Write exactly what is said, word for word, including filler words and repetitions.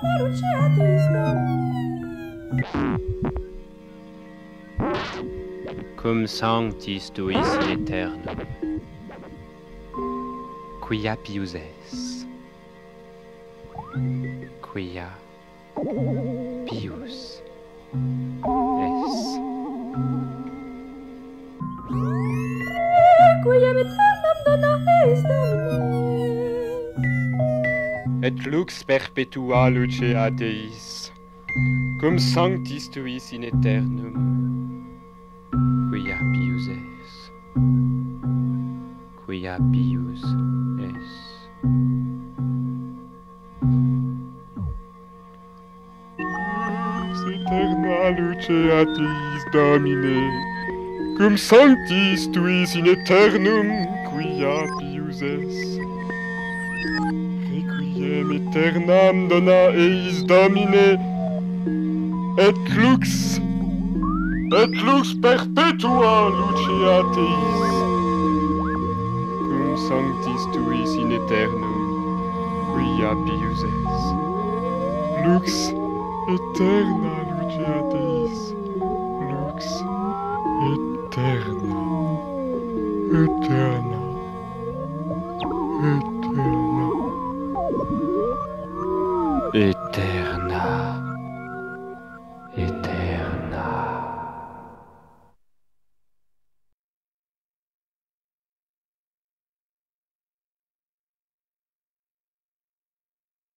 Cum sanctis tuis in aeternum, quia pius es, quia pius es. Requiem aeternam dona eis Domine. Et lux perpetua lucea Deis, cum sanctis tuis in aeternum, quia pius es, quia pius es. Lux aeterna lucea Deis Domine, cum sanctis tuis in aeternum, quia pius es. Requiem aeternam dona eis Domine, et lux, et lux perpetua lucea Deis, cum sanctis tuis in aeternum, quia pius es. Lux aeterna lucea Deis, lux aeterna, aeterna, aeterna.